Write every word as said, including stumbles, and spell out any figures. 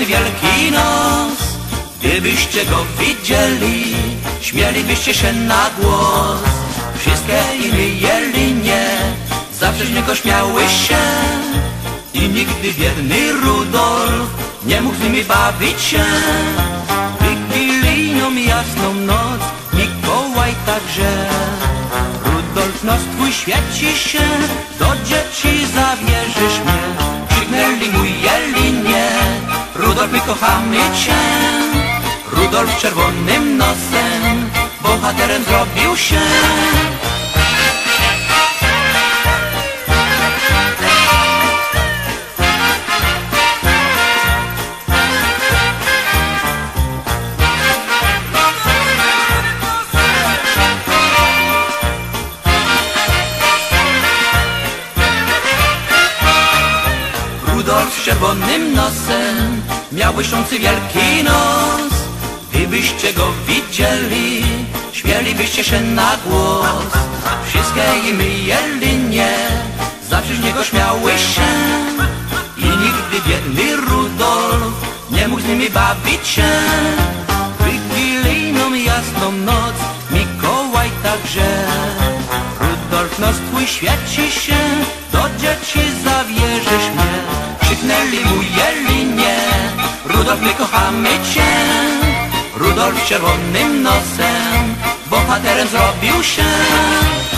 błyszczący wielki nos. Gdybyście go widzieli, śmielibyście się na głos. Wszystkie inne jelinie zawsze z niego śmiały się i nigdy biedny Rudolf nie mógł z nimi bawić się. Wigilijną jasną noc Mikołaj także. Rudolf, nos twój świeci się, do dzieci zawierzysz mnie. Krzyknęli mu jelinie, Rudolf, my kochamy cię. Rudolf czerwonym nosem bohaterem zrobił się. Rudolf z czerwonym nosem miał błyszczący wielki nos. Gdybyście go widzieli, śmielibyście się na głos. Wszystkie imy jelinie zawsze z niego śmiały się i nigdy biedny Rudolf nie mógł z nimi bawić się. Wigilijną jasną noc Mikołaj także. Rudolf, nos twój świeci się, do dzieci zawierzysz mnie. Krzyknęli mu jelinie, Rudolf, my kochamy cię. Rudolf z czerwonym nosem bohaterem zrobił się.